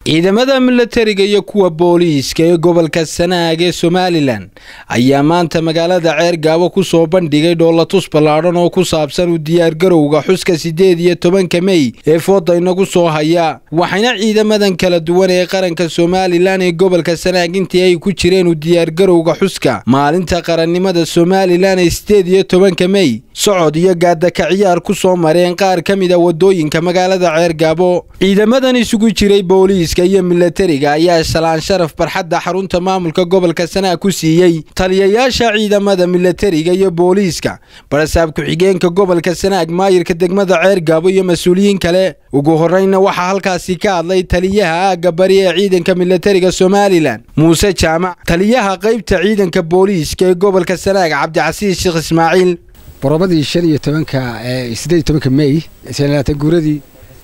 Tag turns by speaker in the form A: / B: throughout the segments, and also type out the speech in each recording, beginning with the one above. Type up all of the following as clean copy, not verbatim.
A: ciidamada militariga iyo kuwa booliiska ee gobolka Sanaag ee Somaliland ayaa maanta magaalada Ceergaabo ku soo bandhigay dhoolatus ballaaran oo ku saabsan u diyaar garowga xuska 18 May ee fooda inagu soo haya waxayna ciidamadan kala duwan ee qaranka Somaliland ee gobolka Sanaag intii ay ku jireen u diyaar garowga xuska maalinta qarannimada Somaliland ee 18 May socod iyo gaada ka ciyaar ku soo mareen qaar kamid ah wadooyinka magaalada Ceergaabo ciidamadan isugu jiray booliiska iyo militariga ayaa salaan sharaf barxadda xarunta maamulka gobolka Sanaag ku siiyay taliyayaasha ciidamada militariga iyo booliiska barasaab ku xigeenka gobolka Sanaag maayirka degmada Ceergaabo iyo mas'uuliyiin kale ugu horreeyna waxa halkaasi ka hadlay taliyaha aaga bari ee ciidanka militariga Somaliland Muuse Jaamac taliyaha qaybta ciidanka booliiska ee gobolka Sanaag Cabdicasiis Sheekh Ismaaciil
B: بربادي شرية تمنك سديد تمنك ماي سنة تجوردي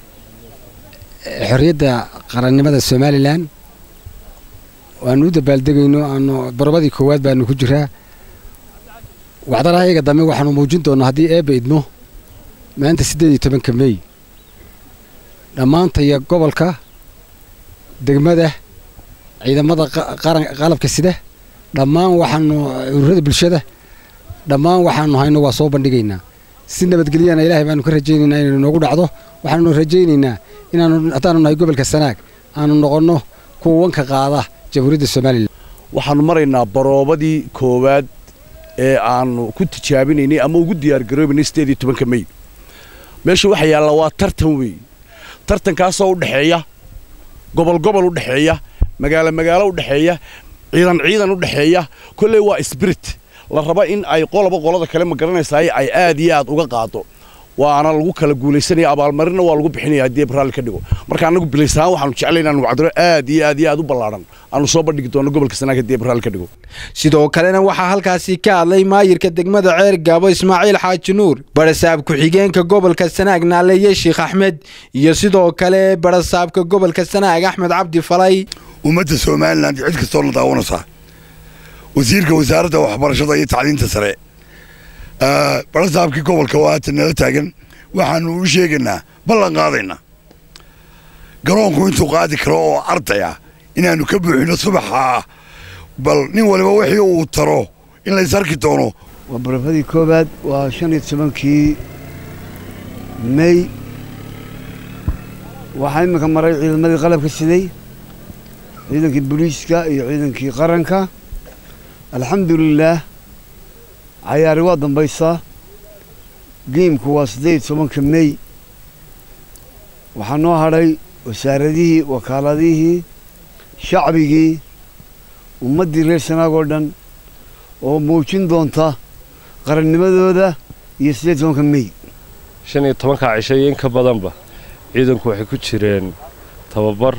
B: حرية قرن مدى السوماليلاند وأنود بالدقينه أنه بربادي كواد بأنه كجرها وعذرها هيك قدامي وحنا موجود أنه هذه إيه بيدمه ما أنت سديد تمنك ماي لما أنت يا قبلك دقمده إذا مدى قلب كسده لما وحنا يرد بالشده dhammaan waxaanu hayno waa soo bandhigaynaa si nabadgeliyana Ilaahay baanu ka rajaynaynaa inuu noogu dhacdo waxaanu rajaynaynaa inaanu hadaanu nahay gobolka Sanaag aanu noqono kuwanka qaada Jamhuuriyadda Soomaaliland
C: waxaanu maraynaa baroobadii koowaad ee aanu ku tijaabinaynay ama ugu diyaar garoobinay 18 May meesha waxa yaala waa tartan weey tartankaas oo u dhaxeeya gobol u dhaxeeya magaalo u dhaxeeya ciidan u dhaxeeya kullee waa spirit la raba in ay qolada kale ma garanaysaa ay aad iyo aad uga qaado waana lagu kala guuleysanay abaalmarina waa lagu bixinayaa hadii Braal ka dhigo marka anagu bilisaan waxaanu jeclaynaa inuu cadro aad iyo aad u ballaaran aanu soo bandhigi doono gobolka Sanaag hadii Braal ka dhigo
A: sidoo kalena waxa halkaasi ka hadlay maayirka degmada Ceergaabo Ismaaciil Xaaji Nuur barasaab ku xigeenka gobolka Sanaag Naaleeye Sheekh Axmed iyo sidoo kale barasaabka gobolka Sanaag Axmed Cabdi Falay
D: ummadda Somaliland cid kastoo la daawanaysa wasiirka wasaaradda waxbarashada iyo tacliinta sare barasaabkii gobolka waa tanala taagan waxaanu u sheegaynaa ballan qaadayna garoonku intuu qaadi karo oo ardaya inaanu ka buuxino subaxa bal nin waliba wixii uu taro in la isarki doono
E: waa barafadii koobaad waa 15 May waxaan imika maray ciidamadii qalabka siday ciidankii booliiska iyo ciidankii qaranka الحمد لله عياري وادن بيصا قيم كواسديد سومن كمي وحنو هاري وسارديه وكالاديه شعبيه ومدي ريسنا غوردن وموجين دونتا قرن نمدودا يسديد سومن كمي
F: شن يتمنك عشيين كبدنبا ciidanku waxay ku jireen tababar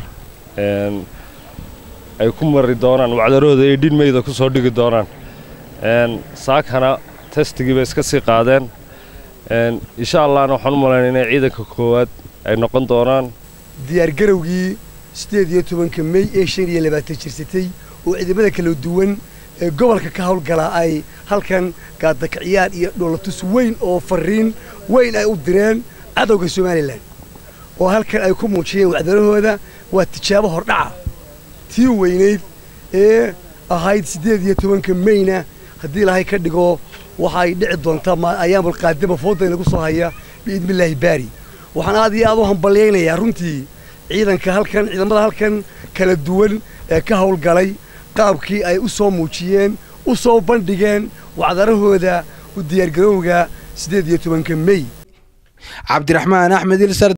F: ay ku mari doonaan wacdarooda ay dhinmayda ku soo dhigi doonaan saakana testigiiba iska sii qaadeen insha Allah waxaan u maleynayaa inay ciidanka koowaad ay noqon doonaan
G: diyaar garowgii 18 May ee 25 jirsatay oo ciidamada kala duwan ee gobolka ka hawlgala ay halkan gaada ka ciyaar iyo dhoolatus weyn oo fariin weyn ay u direen cadawga Somaliland oo halkan ay ku muujiyeen wacdarahooda waa tijaabo hordhaca tii weyneyd ee ahayd 18 Mayna hadii Ilaahay ka dhigo waxay dhici doontaa ma ayaamul qaadaba fooda lagu soo haya biidmillaahi baari waxaan aad iyo aad u hambalyeeynayaa runtii ciidamada halkan kala duwan ee ka hawlgalay qaabkii ay u soo muujiyeen u soo bandhigeen wacdarahooda u diyaar garowga 18 May
A: Cabdiraxmaan Axmed